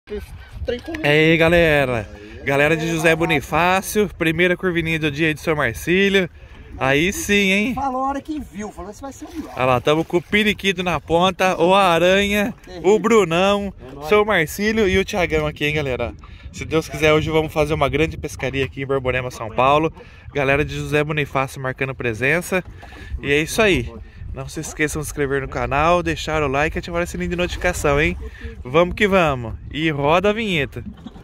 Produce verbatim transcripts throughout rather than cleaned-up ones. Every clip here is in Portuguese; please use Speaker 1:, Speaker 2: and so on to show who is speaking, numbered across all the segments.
Speaker 1: E aí, galera. Galera de José Bonifácio, primeira curvinha do dia de São Marcílio. Aí sim, hein?
Speaker 2: Falou a hora que viu, falou que vai ser o melhor.
Speaker 1: Olha lá, estamos com o Periquito na ponta, o Aranha, o Brunão, São Marcílio e o Thiagão aqui, hein, galera? Se Deus quiser, hoje vamos fazer uma grande pescaria aqui em Borborema, São Paulo. Galera de José Bonifácio marcando presença. E é isso aí. Não se esqueçam de se inscrever no canal, deixar o like e ativar o sininho de notificação, hein? Vamos que vamos! E roda a vinheta!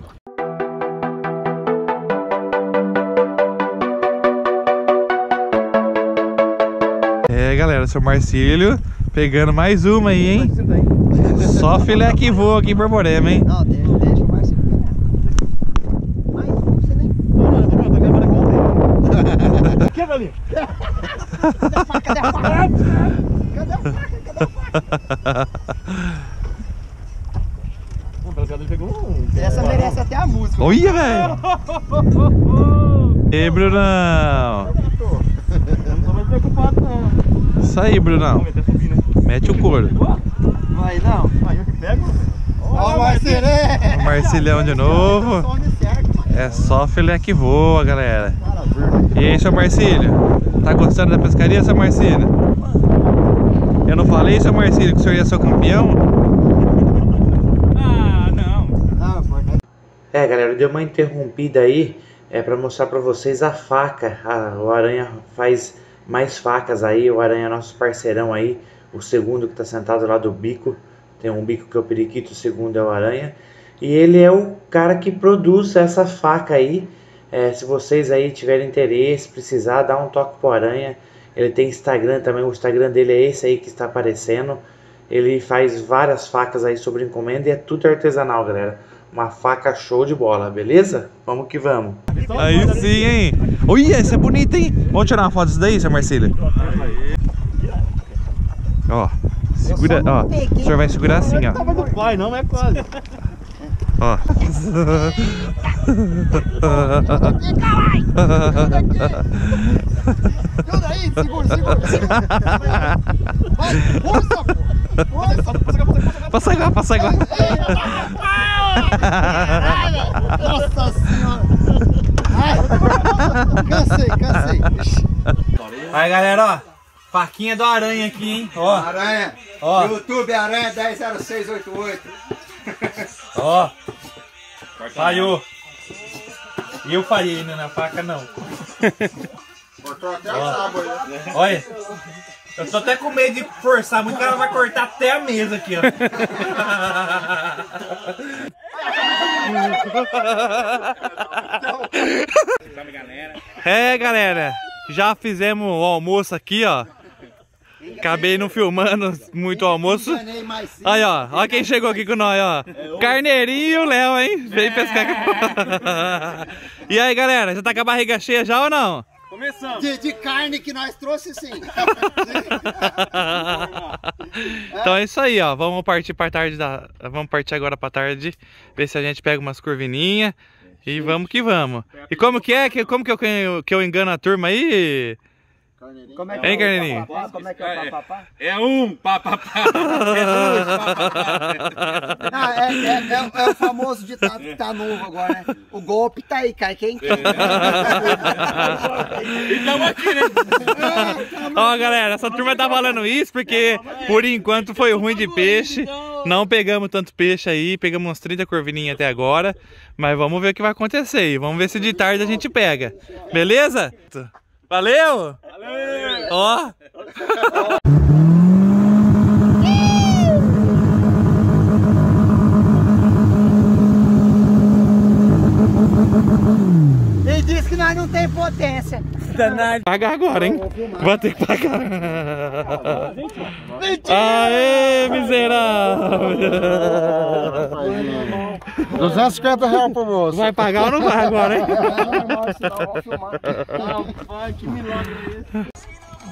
Speaker 1: É, galera, seu Marcílio pegando mais uma aí, hein? Só filé que voa aqui em Borborema, hein?
Speaker 2: Não, deixa, deixa o Marcílio pegar. Mais um, você nem...
Speaker 3: Não, não, não, não, não, não, não. Quebra ali!
Speaker 2: Cadê a faca? Cadê a faca? Cadê a faca? Cadê a faca?
Speaker 3: Ele pegou um...
Speaker 2: Essa merece até a música.
Speaker 1: Olha, velho! E Brunão!
Speaker 3: Eu não tô mais preocupado, não.
Speaker 1: Isso aí, Brunão. Mete o couro.
Speaker 2: Vai não.
Speaker 3: Aí eu que pego.
Speaker 2: Ó, o Marcílio!
Speaker 1: O Marcilhão de novo. É só filé que voa, galera. E aí, seu Marcílio? Tá gostando da pescaria, seu Marcílio? Eu não falei, seu Marcílio, que o senhor ia ser o campeão?
Speaker 3: Ah, não.
Speaker 1: É, galera, deu uma interrompida aí. É pra mostrar pra vocês a faca. Ah, o Aranha faz mais facas aí. O Aranha é nosso parceirão aí. O segundo que tá sentado lá do bico. Tem um bico que é o Periquito, o segundo é o Aranha. E ele é o cara que produz essa faca aí. É, se vocês aí tiverem interesse, precisar, dá um toque pro Aranha. Ele tem Instagram também, o Instagram dele é esse aí que está aparecendo. Ele faz várias facas aí sobre encomenda e é tudo artesanal, galera. Uma faca show de bola, beleza? Vamos que vamos. Aí sim, hein? Olha, essa é bonita, hein? Vamos tirar uma foto disso daí, seu Marcílio? Ó, segura, ó. O senhor vai segurar assim, ó.
Speaker 3: Não do pai, não, é quase.
Speaker 1: Ó.
Speaker 2: Ajuda aí, segura, segura, segura. Vai, força, pô.
Speaker 1: Passa agora, passa agora.
Speaker 2: Nossa senhora. Ai, cansei, cansei.
Speaker 1: Aí, galera, ó. Faquinha do Aranha aqui, hein? Ó.
Speaker 2: Aranha.
Speaker 1: Ó.
Speaker 2: YouTube Aranha dez zero seis oito oito.
Speaker 1: Ó. Saiu. E eu falhei, né? Na faca não.
Speaker 2: Cortou até o sábado aí.
Speaker 1: Olha. Eu tô até com medo de forçar muito, o cara vai cortar até a mesa aqui, ó. É, galera. Já fizemos o almoço aqui, ó. Acabei não filmando muito o almoço. Aí, ó. Ó quem chegou aqui com nós, ó. Carneirinho e o Léo, hein? Veio pescar. E aí, galera? Já tá com a barriga cheia já ou não?
Speaker 3: Começamos.
Speaker 2: De, de carne que nós trouxe, sim.
Speaker 1: Então é isso aí, ó. Vamos partir pra tarde da... Vamos partir agora pra tarde. Ver se a gente pega umas curvininhas. E vamos que vamos. E como que é? Como que eu, que eu engano a turma aí?
Speaker 2: Como é que
Speaker 1: Hein,
Speaker 2: é
Speaker 1: Carneirinho?
Speaker 2: o papapá? Como é que é o papapá?
Speaker 3: É um papapá. É dois papapá.
Speaker 2: Ah, é, é, é, é o famoso ditado que tá novo agora, né? O golpe tá aí, cai quem quer.
Speaker 3: E tamo aqui, né?
Speaker 1: Ó, galera, essa turma tá falando isso porque por enquanto foi ruim de peixe. Não pegamos tanto peixe aí, pegamos uns trinta curvininhas até agora. Mas vamos ver o que vai acontecer aí. Vamos ver se de tarde a gente pega. Beleza? Valeu!
Speaker 3: Valeu!
Speaker 1: Ó!
Speaker 2: Ele disse que nós não tem potência.
Speaker 1: Pagar agora, hein? Vou ter que pagar. Aê, miserável!
Speaker 2: duzentos e cinquenta reais por moço.
Speaker 1: Vai pagar ou não vai agora, hein?
Speaker 3: Que milagre é esse?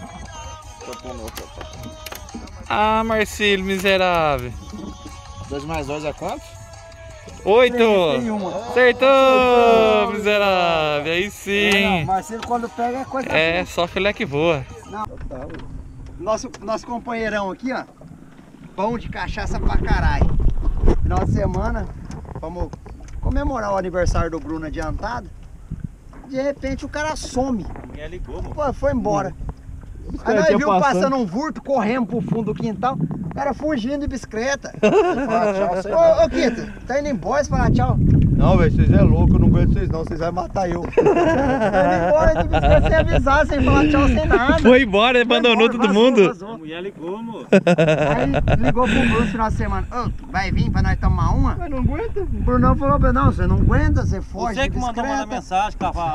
Speaker 1: Ah, Marcílio, miserável.
Speaker 2: dois mais dois é quanto?
Speaker 1: Oito!
Speaker 2: Tem uma.
Speaker 1: Acertou, miserável! Aí sim!
Speaker 2: Marcílio, quando pega é coisa.
Speaker 1: É, só filé que voa.
Speaker 2: Não. Nosso, nosso companheirão aqui, ó. Pão de cachaça pra caralho. Final de semana, vamos comemorar o aniversário do Bruno adiantado. De repente o cara some.
Speaker 3: A mulher ligou, mano.
Speaker 2: Pô, foi embora. Aí nós viu passando um vulto, correndo pro fundo do quintal. O cara fugindo de bicicleta. Fala tchau, sei lá. Ô, ô Quinto, tá indo embora, você fala tchau.
Speaker 4: Não, velho, vocês é louco, eu não aguento vocês não, vocês vão matar eu.
Speaker 2: Tá indo embora de bicicleta sem avisar, sem falar tchau, sem nada.
Speaker 5: Foi embora, abandonou todo
Speaker 2: vazou,
Speaker 5: mundo.
Speaker 2: vazou.
Speaker 3: A mulher ligou, moço.
Speaker 2: Aí ligou pro Bruno no final de semana. Ô, vai vir pra nós tomar uma?
Speaker 4: Mas não aguenta.
Speaker 2: O Brunão falou pra não, você não aguenta, você foge
Speaker 3: Você
Speaker 2: de
Speaker 3: que mandou mandar
Speaker 2: bicicleta.
Speaker 3: mensagem, cavalo.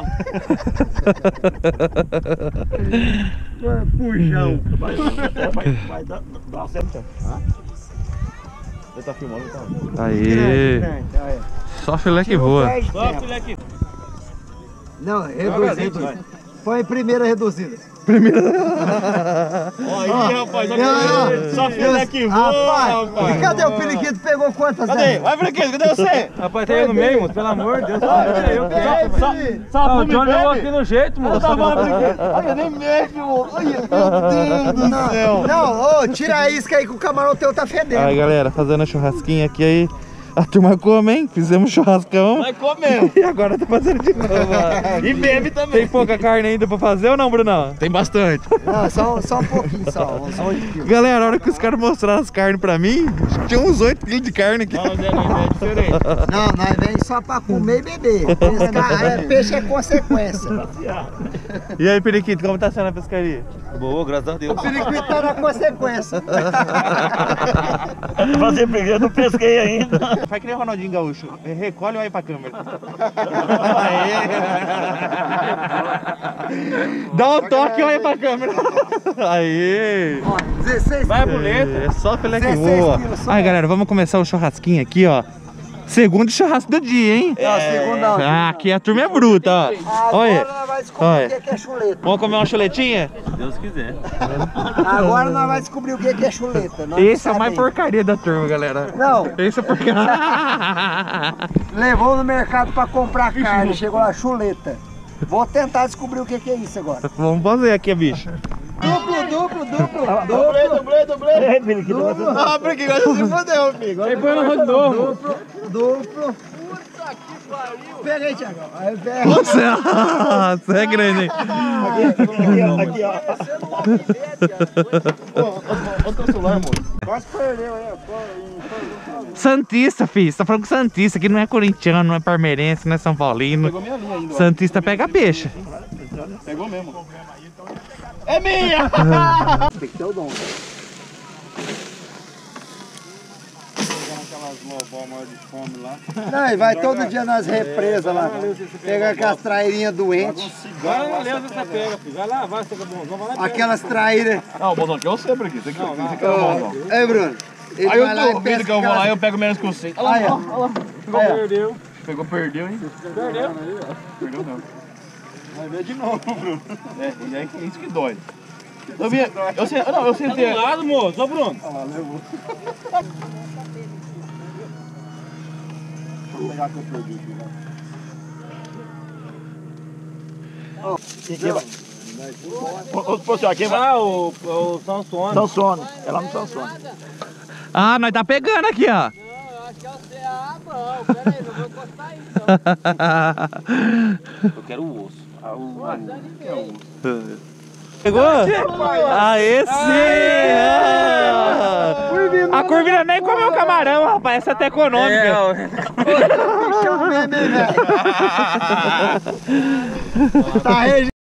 Speaker 2: Pujão.
Speaker 4: Vai, vai, vai dar, dá certo. Você tá filmando, tá?
Speaker 5: Aí, só filé que voa.
Speaker 3: Só filé aqui.
Speaker 2: Não, reduzido. Foi a primeira reduzida.
Speaker 4: Aí, rapaz,
Speaker 2: Não,
Speaker 4: só filé que voa,
Speaker 2: rapaz.
Speaker 4: rapaz.
Speaker 2: E cadê o periquito? Pegou quantas?
Speaker 4: Cadê?
Speaker 2: Zé?
Speaker 4: Vai, Periquito, cadê você?
Speaker 3: Rapaz, tá aí no meio, moço. Pelo amor de Deus.
Speaker 4: Eu quero, só, só
Speaker 3: O Johnny levou aqui no jeito, moço.
Speaker 4: Tá bom, Periquito. Olha, nem mexe, moço. Olha, meu Deus do céu.
Speaker 2: Não, ô, tira a isca aí que o camarão teu tá fedendo.
Speaker 5: Aí galera, fazendo a churrasquinha aqui aí. A turma come, hein? Fizemos churrascão.
Speaker 4: Vai comer.
Speaker 5: E agora tá fazendo de novo, ó.
Speaker 4: E bebe também.
Speaker 5: Tem pouca carne ainda pra fazer ou não, Brunão?
Speaker 4: Tem bastante.
Speaker 2: Não, só, só um pouquinho, só, uns oito quilos.
Speaker 5: Galera, a hora que os caras mostraram as carnes pra mim, tinha uns oito quilos de carne aqui.
Speaker 4: Não, mas é, não, é diferente.
Speaker 2: Não, nós vem só pra comer e beber. Pescar, é, peixe é consequência.
Speaker 5: E aí, Periquito, como tá sendo a pescaria?
Speaker 3: Boa, graças a Deus.
Speaker 2: O periquito tá na consequência.
Speaker 4: Fazer primeiro, eu não pesquei ainda.
Speaker 5: Faz que nem o Ronaldinho Gaúcho. Recolhe e olha pra câmera. Aê. Dá um toque e olha pra câmera. Aê.
Speaker 2: Ó, dezesseis
Speaker 3: Vai,
Speaker 2: quilos.
Speaker 3: boleta.
Speaker 5: É só filé que
Speaker 2: dezesseis
Speaker 5: voa.
Speaker 2: quilos só.
Speaker 5: Aí, galera, vamos começar o churrasquinho aqui, ó. Segundo churrasco do dia, hein?
Speaker 2: Não, segundão.
Speaker 5: Ah, aqui a turma é bruta, ó. Olha.
Speaker 2: Agora nós vamos descobrir
Speaker 5: Olha.
Speaker 2: o que é chuleta.
Speaker 5: Vamos comer uma chuletinha?
Speaker 3: Se Deus quiser.
Speaker 2: Agora nós vamos descobrir o que é chuleta. Nós
Speaker 5: Esse é o
Speaker 2: não
Speaker 5: mais
Speaker 2: sabemos.
Speaker 5: porcaria da turma, galera.
Speaker 2: Não,
Speaker 5: Esse é porcaria.
Speaker 2: levou no mercado pra comprar carne, chegou lá, chuleta. Vou tentar descobrir o que que é isso agora.
Speaker 5: Vamos fazer aqui, bicho.
Speaker 2: Duplo, duplo, duplo,
Speaker 4: Dublê,
Speaker 2: duplo,
Speaker 4: dublê, dublê. É, Periquito. Ah, Periquito, agora você se fodeu, amigo.
Speaker 3: Aí põe no rosto novo.
Speaker 2: duplo, duplo. Puta que pariu. Pega aí, Thiago. Aí pega.
Speaker 5: Você, você é grande, hein?
Speaker 4: Aqui, ó. Olha o teu celular, moço.
Speaker 2: Quase perdeu aí.
Speaker 5: Santista, filho. Você tá falando com Santista, que não é corintiano, não é parmeirense, não é São Paulino.
Speaker 4: Pegou minha linha ainda, ó.
Speaker 5: Santista pega peixe.
Speaker 4: Pegou mesmo. É minha!
Speaker 2: Tem que ter o dom.
Speaker 4: Aquelas lobão maior de fome lá.
Speaker 2: Não, e vai todo dia nas represas lá. Pega aquelas traírinhas doentes.
Speaker 3: Vai lá, Leusa, você pega, filho. Vai lá, vai, você é bonzão. Vai lá, pega.
Speaker 2: Aquelas traíras.
Speaker 4: Não, o botão aqui eu sei, Periquito. Você que você que é o botão.
Speaker 2: Ei, Bruno. Ele
Speaker 4: Aí
Speaker 2: vai lá
Speaker 4: eu
Speaker 2: e
Speaker 4: tô
Speaker 2: pesca
Speaker 4: vendo que eu vou lá e eu pego menos que você. Olha lá,
Speaker 2: Aí, ó.
Speaker 4: olha lá.
Speaker 3: Pegou, perdeu.
Speaker 4: Pegou, perdeu, hein?
Speaker 3: Perdeu.
Speaker 4: Perdeu não. Vai ver de novo, Bruno. É, e é isso que dói. Eu vi, eu sei, não, eu
Speaker 3: Tá
Speaker 4: sentei.
Speaker 3: do lado, moço. Ô, Bruno.
Speaker 4: Ah, levou. Vou pegar que eu perdi aqui, vai. Ô, professor, aqui vai.
Speaker 3: Ah, o, o Sansone.
Speaker 4: Sansone. É lá no Sansone.
Speaker 5: Ah, nós tá pegando aqui, ó.
Speaker 3: Eu quero o osso. Ah, o é o osso.
Speaker 5: Pegou? Aê, sim! Ah. A Curvina nem comeu camarão, rapaz. Essa é até econômica.
Speaker 2: Chama mesmo, hein, velho. Tá